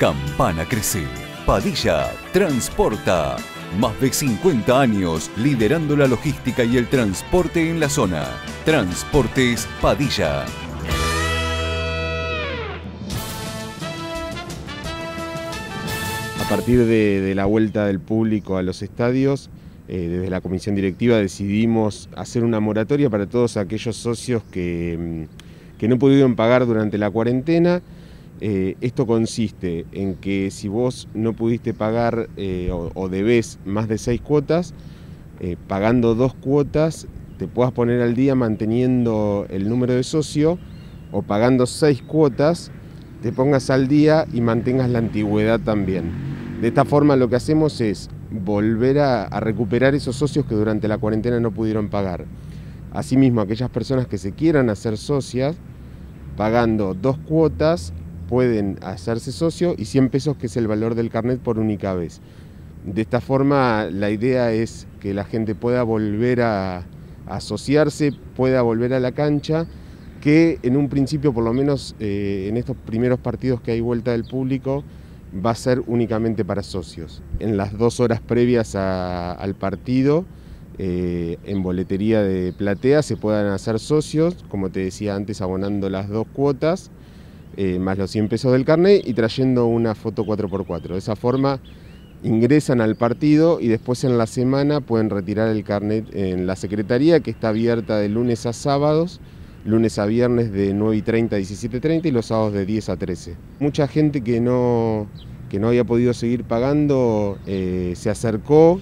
Campana crece. Padilla transporta. Más de 50 años liderando la logística y el transporte en la zona. Transportes Padilla. A partir de la vuelta del público a los estadios, desde la comisión directiva decidimos hacer una moratoria para todos aquellos socios que no pudieron pagar durante la cuarentena. Esto consiste en que si vos no pudiste pagar o debés más de 6 cuotas, pagando 2 cuotas te puedas poner al día manteniendo el número de socio, o pagando 6 cuotas te pongas al día y mantengas la antigüedad también. De esta forma lo que hacemos es volver a recuperar esos socios que durante la cuarentena no pudieron pagar. Asimismo, aquellas personas que se quieran hacer socias, pagando 2 cuotas, pueden hacerse socio, y 100 pesos, que es el valor del carnet por única vez. De esta forma la idea es que la gente pueda volver a asociarse, pueda volver a la cancha, que en un principio, por lo menos en estos primeros partidos que hay vuelta del público, va a ser únicamente para socios. En las 2 horas previas al partido, en boletería de platea se puedan hacer socios, como te decía antes, abonando las 2 cuotas, más los 100 pesos del carnet y trayendo una foto 4x4. De esa forma ingresan al partido y después en la semana pueden retirar el carnet en la secretaría, que está abierta de lunes a sábados, lunes a viernes de 9:30 a 17:30 y los sábados de 10 a 13. Mucha gente que no había podido seguir pagando se acercó,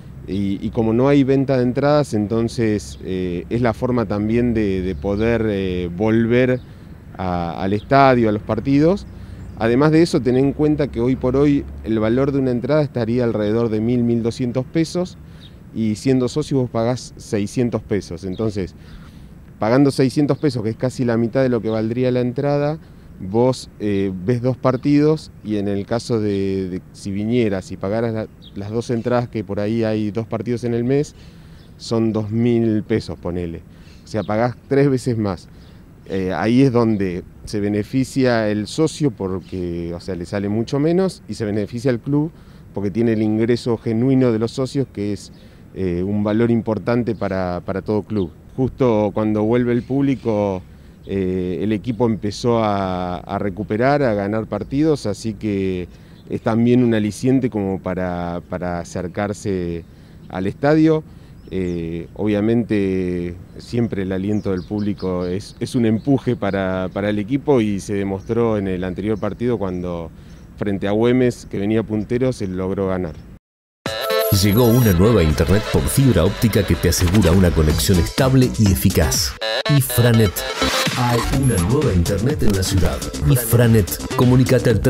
y como no hay venta de entradas, entonces es la forma también de poder volver al estadio, a los partidos. Además de eso, ten en cuenta que hoy por hoy el valor de una entrada estaría alrededor de 1.200 pesos, y siendo socio vos pagás 600 pesos. Entonces, pagando 600 pesos, que es casi la mitad de lo que valdría la entrada, vos ves 2 partidos, y en el caso de si vinieras y pagaras las 2 entradas, que por ahí hay 2 partidos en el mes, son 2.000 pesos, ponele. O sea, pagás 3 veces más. Ahí es donde se beneficia el socio, porque, o sea, le sale mucho menos, y se beneficia el club porque tiene el ingreso genuino de los socios, que es un valor importante para todo club. Justo cuando vuelve el público, el equipo empezó a recuperar, a ganar partidos, así que es también un aliciente como para acercarse al estadio. Obviamente siempre el aliento del público es un empuje para el equipo, y se demostró en el anterior partido cuando frente a Güemes, que venía puntero, se logró ganar. Llegó una nueva internet por fibra óptica que te asegura una conexión estable y eficaz. Ifranet. Hay una nueva internet en la ciudad. Ifranet. Comunicate al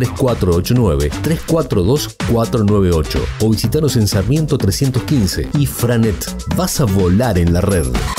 3489-342-498 o visitanos en Sarmiento 315. Ifranet. Vas a volar en la red.